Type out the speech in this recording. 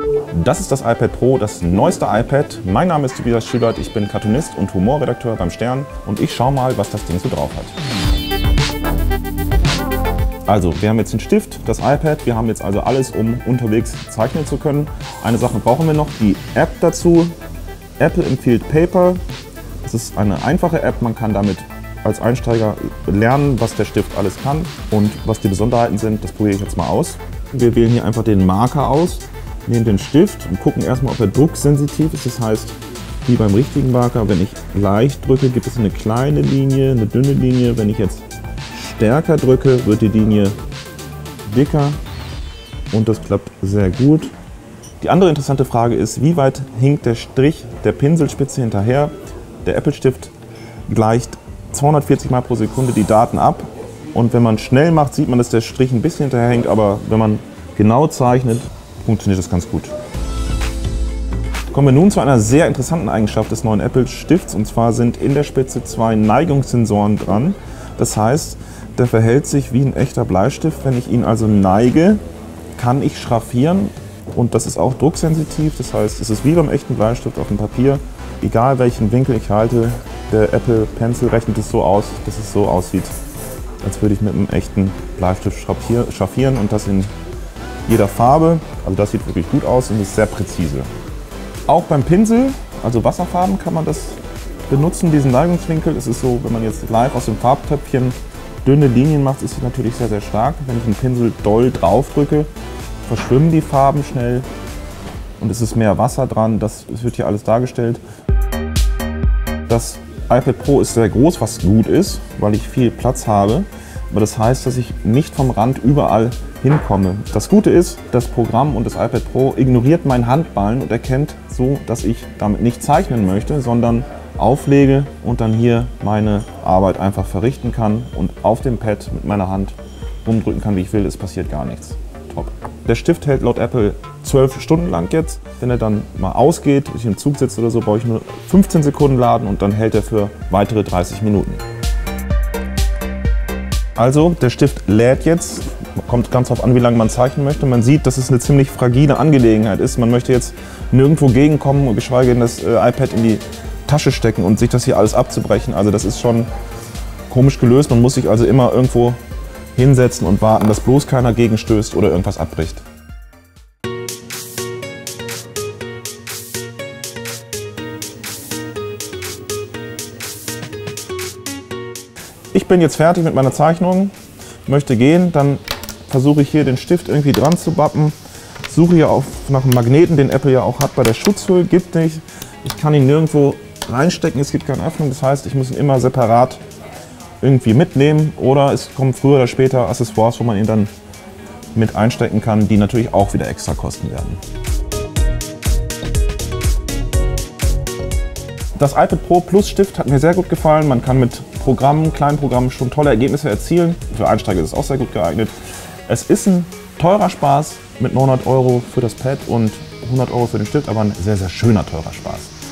Das ist das iPad Pro, das neueste iPad. Mein Name ist Tobias Schubert, ich bin Cartoonist und Humorredakteur beim Stern und ich schau mal, was das Ding so drauf hat. Also, wir haben jetzt den Stift, das iPad, wir haben jetzt also alles, um unterwegs zeichnen zu können. Eine Sache brauchen wir noch, die App dazu. Apple empfiehlt Paper. Das ist eine einfache App, man kann damit als Einsteiger lernen, was der Stift alles kann und was die Besonderheiten sind. Das probiere ich jetzt mal aus. Wir wählen hier einfach den Marker aus, nehmen den Stift und gucken erstmal, ob er drucksensitiv ist. Das heißt, wie beim richtigen Marker, wenn ich leicht drücke, gibt es eine kleine Linie, eine dünne Linie. Wenn ich jetzt stärker drücke, wird die Linie dicker und das klappt sehr gut. Die andere interessante Frage ist, wie weit hinkt der Strich der Pinselspitze hinterher? Der Apple-Stift gleicht 240 Mal pro Sekunde die Daten ab und wenn man schnell macht, sieht man, dass der Strich ein bisschen hinterher hängt, aber wenn man genau zeichnet, funktioniert das ganz gut. Kommen wir nun zu einer sehr interessanten Eigenschaft des neuen Apple-Stifts, und zwar sind in der Spitze zwei Neigungssensoren dran. Das heißt, der verhält sich wie ein echter Bleistift. Wenn ich ihn also neige, kann ich schraffieren und das ist auch drucksensitiv. Das heißt, es ist wie beim echten Bleistift auf dem Papier. Egal welchen Winkel ich halte, der Apple Pencil rechnet es so aus, dass es so aussieht, als würde ich mit einem echten Bleistift schraffieren und das in jeder Farbe. Also das sieht wirklich gut aus und ist sehr präzise. Auch beim Pinsel, also Wasserfarben, kann man das benutzen, diesen Neigungswinkel. Es ist so, wenn man jetzt live aus dem Farbtöpfchen dünne Linien macht, ist sie natürlich sehr, sehr stark. Wenn ich einen Pinsel doll drauf drücke, verschwimmen die Farben schnell und es ist mehr Wasser dran. Das wird hier alles dargestellt. Das iPad Pro ist sehr groß, was gut ist, weil ich viel Platz habe. Aber das heißt, dass ich nicht vom Rand überall hinkomme. Das Gute ist, das Programm und das iPad Pro ignoriert meinen Handballen und erkennt so, dass ich damit nicht zeichnen möchte, sondern auflege und dann hier meine Arbeit einfach verrichten kann und auf dem Pad mit meiner Hand rumdrücken kann, wie ich will. Es passiert gar nichts. Top. Der Stift hält laut Apple 12 Stunden lang jetzt. Wenn er dann mal ausgeht, ich im Zug sitze oder so, brauche ich nur 15 Sekunden laden und dann hält er für weitere 30 Minuten. Also der Stift lädt jetzt, kommt ganz darauf an, wie lange man zeichnen möchte. Man sieht, dass es eine ziemlich fragile Angelegenheit ist. Man möchte jetzt nirgendwo gegenkommen, geschweige denn das iPad in die Tasche stecken und sich das hier alles abzubrechen. Also das ist schon komisch gelöst. Man muss sich also immer irgendwo hinsetzen und warten, dass bloß keiner gegenstößt oder irgendwas abbricht. Ich bin jetzt fertig mit meiner Zeichnung, möchte gehen, dann versuche ich hier den Stift irgendwie dran zu bappen. Suche hier auch nach einem Magneten, den Apple ja auch hat bei der Schutzhülle, gibt nicht. Ich kann ihn nirgendwo reinstecken, es gibt keine Öffnung, das heißt, ich muss ihn immer separat irgendwie mitnehmen oder es kommen früher oder später Accessoires, wo man ihn dann mit einstecken kann, die natürlich auch wieder extra kosten werden. Das iPad Pro Plus Stift hat mir sehr gut gefallen. Man kann mit Programmen, kleinen Programmen schon tolle Ergebnisse erzielen. Für Einsteiger ist es auch sehr gut geeignet. Es ist ein teurer Spaß mit 900 € für das Pad und 100 € für den Stift, aber ein sehr, sehr schöner teurer Spaß.